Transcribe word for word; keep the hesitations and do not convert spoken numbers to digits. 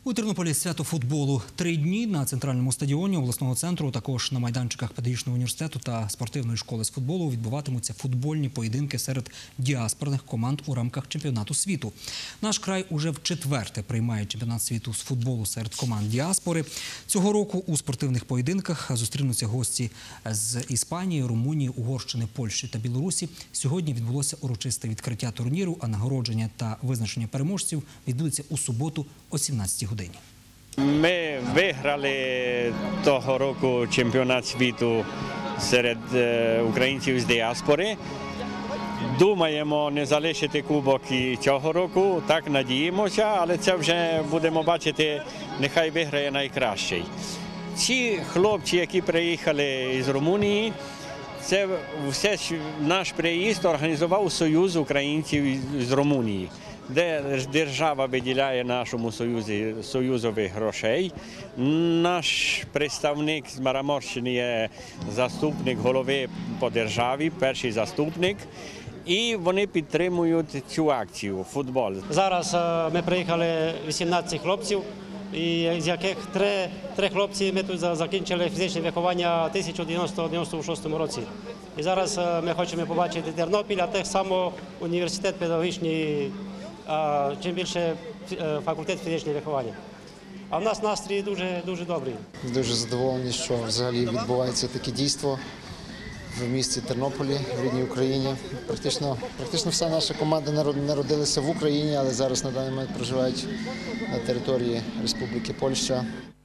У Тернополі свято футболу. Три дні на центральному стадіоні обласного центру, також на майданчиках педагогічного університету та спортивної школи з футболу відбуватимуться футбольні поєдинки серед діаспорних команд у рамках чемпіонату світу. Наш край уже вчетверте приймає чемпіонат світу з футболу серед команд діаспори. Цього року у спортивних поєдинках зустрінуться гості з Іспанії, Румунії, Угорщини, Польщі та Білорусі. Сьогодні відбулося урочисте відкриття турніру, а нагородження та визначення переможців відбудеться у суботу о сімнадцятій годині. Ми виграли того року чемпіонат світу серед українців з діаспори. Думаємо не залишити кубок і цього року, так надіємося, але це вже будемо бачити, нехай виграє найкращий. Ці хлопці, які приїхали з Румунії, це все наш приїзд організував Союз українців з Румунії, де держава виділяє нашому союзі союзових грошей. Наш представник з Мараморщини є заступник голови по державі, перший заступник. І вони підтримують цю акцію – футбол. Зараз ми приїхали вісімнадцять хлопців, і з яких три, три хлопці ми тут закінчили фізичне виховання в тисяча дев'ятсот дев'яносто шостому році. І зараз ми хочемо побачити Тернопіль, а так само університет педагогічний, чим більше факультет фізичного виховання. А в нас настрій дуже, дуже добрий. Дуже задоволені, що взагалі відбувається таке дійство в місті Тернополі, в рідній Україні. Практично, практично вся наша команда народилася в Україні, але зараз на даний момент проживають на території Республіки Польща.